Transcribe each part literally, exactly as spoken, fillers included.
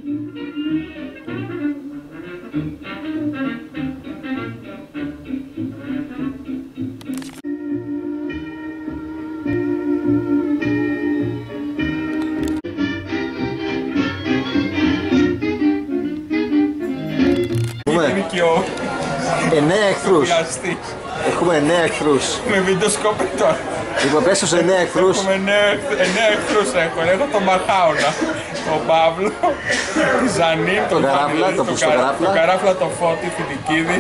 Εννέα εχθρούς. Έχουμε εννέα εχθρούς. Με βιντεοσκόπη τώρα. Λοιπόν, πες στους εννέα εχθρούς. Έχουμε εννέα εχθρούς έχω. Έχω τον Μαχάωνα, τον Παύλο, τη Ζανίν, τον Καράφλα, τον Πουστοκαράφλα. Τον Καράφλα, τον Φώτη, Φοιτικίδη.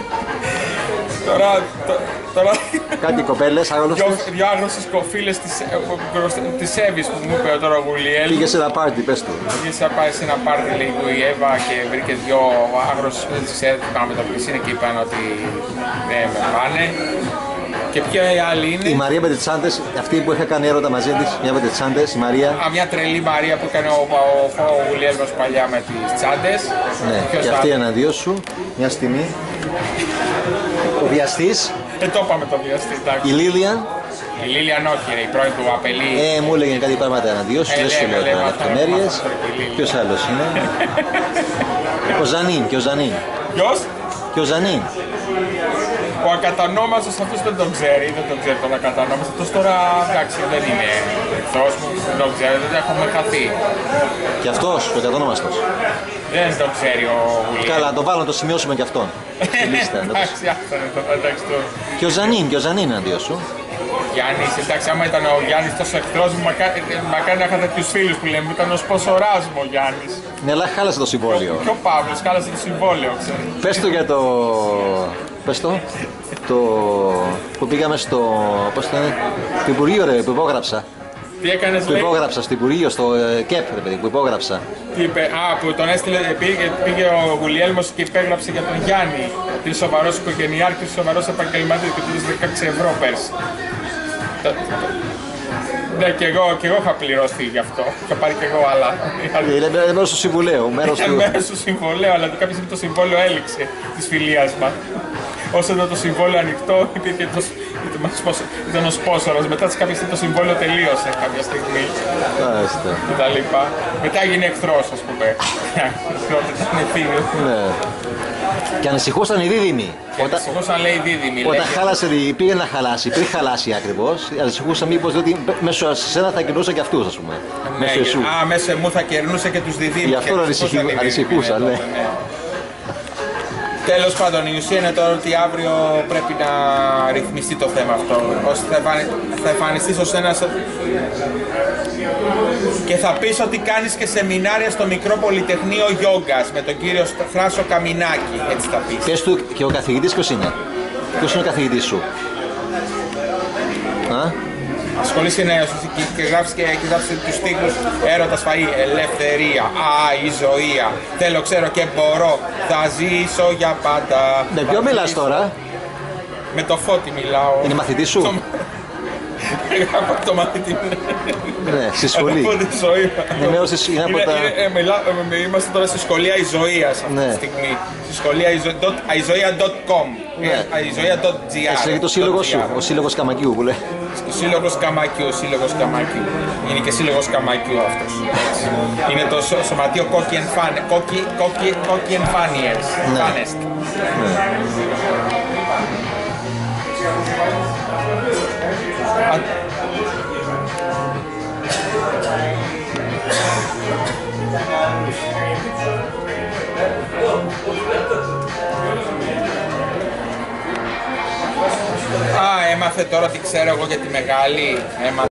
Τώρα, τώρα... Κάτι κοπέλες, άγνωστες. Δυο άγνωστες φίλες της Εύης που μου είπε τώρα ο Γουλιέλ. Πήγε σε ένα πάρτι, πες του. Πήγε σε ένα πάρτι, λέει του η Εύα και βρήκε δυο άγνωστες φίλες της Εύης που κάναμε το πλησίνο και είπαν ότι δεν με πάνε. Και ποια η άλλη είναι? Η Μαρία με τις τσάντες, αυτή που είχα κάνει έρωτα μαζί της, μια με τις τσάντες, η Μαρία. Α, μια τρελή Μαρία που έκανε ο, ο, ο, ο Γουλιέλμος παλιά με τις τσάντες. Ναι, και αυτή εναντίον σου, μια στιγμή. Ο βιαστής. Ε, το είπαμε το βιαστή, εντάξει. Η Λίλιαν. Η Λίλιαν όχι ρε, η πρώην του Απελή. Ε, μου έλεγε κάτι πράγματα εναντίον σου, δεν σου λέω τα λεπτομέρειες. Ποιος άλλος είναι? Ο Ζανίν, και ο Ζανίν. Ποιος? Και ο Ζανίν. Ο ακατανόμαστος αυτός δεν τον ξέρει, δεν τον ξέρει τον ακατανόμαστο. Αυτός τώρα, εντάξει, δεν είναι εχθρός μου, δεν τον ξέρει, δεν έχουμε χαθεί. Και αυτός, ο ακατανόμαστος. Δεν τον ξέρει ο Γουλιέλ. Καλά, το βάλω να το σημειώσουμε κι αυτόν. Εντάξει, αυτό είναι το, εντάξει το. Και ο Ζανίν, και ο Ζανίν εναντίον σου. Γιάννης, εντάξει, άμα ήταν ο Γιάννης τόσο εχθρός μου, μακάρι να είχα τέτοιους φίλους που λέμε, ήταν ο σποσοράς μου ο Γιάννης. Ναι, αλλά χάλασε το συμβόλαιο. Και ο Παύλος χάλασε το συμβόλαιο, ξέρεις. Πες το για το... Πες το... Το... που πήγαμε στο... πώς το λένε... Το Υπουργείο ρε, που υπόγραψα. Τι έκανες, που υπόγραψα στο Υπουργείο, στο ΚΕΠ ρε παιδί, που υπόγραψα. Τι είπε, α, που τον έστειλε, πήγε, πήγε ο Γουλιέλμος και υπέγραψε για τον Γιάννη. Ότι είναι σοβαρός οικογενειάρχης, σοβαρός επαγγελματίας και του έδωσε δεκαέξι ευρώ πέρσι. Ναι, και εγώ, και εγώ είχα πληρωθεί γι' αυτό. Είχα πάρει και εγώ άλλα. Είναι μέρος του συμβουλίου. Μέρος του... μέρος του συμβολέου, αλλά κάποια στιγμή το συμβόλαιο έληξε της φιλίας μας. Όσο ήταν το συμβόλαιο ανοιχτό, υπήρχε το, ήταν ο σπόσορος. Μετά κάποια στιγμή το συμβόλαιο τελείωσε κάποια στιγμή. Και τα λοιπά. Μετά έγινε εχθρός, ας πούμε. Ήταν φίλος. Ναι. Και ανησυχούσαν οι δίδυμοι. Και όταν, ανησυχούσαν λέει οι δίδυμοι. Όταν χάλασε, πήγε να χαλάσει, πριν χαλάσει ακριβώς, ανησυχούσαν μήπως ότι μέσω σε σένα θα κερνούσε και αυτούς, ας πούμε. Ναι, μέσω εσού. Α, μέσω μου θα κερνούσε και τους διδύμους. Γι' αυτό ανησυχούσαν, ναι. Τέλος πάντων, η ουσία είναι τώρα ότι αύριο πρέπει να ρυθμιστεί το θέμα αυτό. Ώστε θα, εμφανι... θα εμφανιστείς ως ένας και θα πεις ότι κάνεις και σεμινάρια στο μικρό Πολυτεχνείο Γιόγκας με τον κύριο Θράσο Καμινάκη. Έτσι θα πεις. Πες του και ο καθηγητής ποιος είναι? Ποιος είναι ο καθηγητής σου? Α? Ασχολείσαι νέος και γράφεις και γράφεις τους τίτλους έρωτας, φαΐ, ελευθερία, α, η ζωή, θέλω, ξέρω και μπορώ, θα ζήσω για πάντα. Με ποιο μιλάς τώρα? Με το Φώτη μιλάω. Είναι μαθητής σου? Το... Από το μαθητή. Ναι, στη σχολή. Από τη ζωή. Είναι από τα... Είμαστε τώρα στη σχολεία Ιζωίας αυτή τη στιγμή. Στη σχολεία aizoia τελεία com. aizoia τελεία gr. Εσύ λέγεται ο σύλλογος σου, ο σύλλογος Καμακιού που λέει. Ο σύλλογος Καμακιού, ο σύλλογος Καμακιού. Είναι και σύλλογος Καμακιού αυτός. Είναι το σωματείο Κόκκι and Funniest. Α, έμαθε τώρα τι ξέρω εγώ για τη μεγάλη.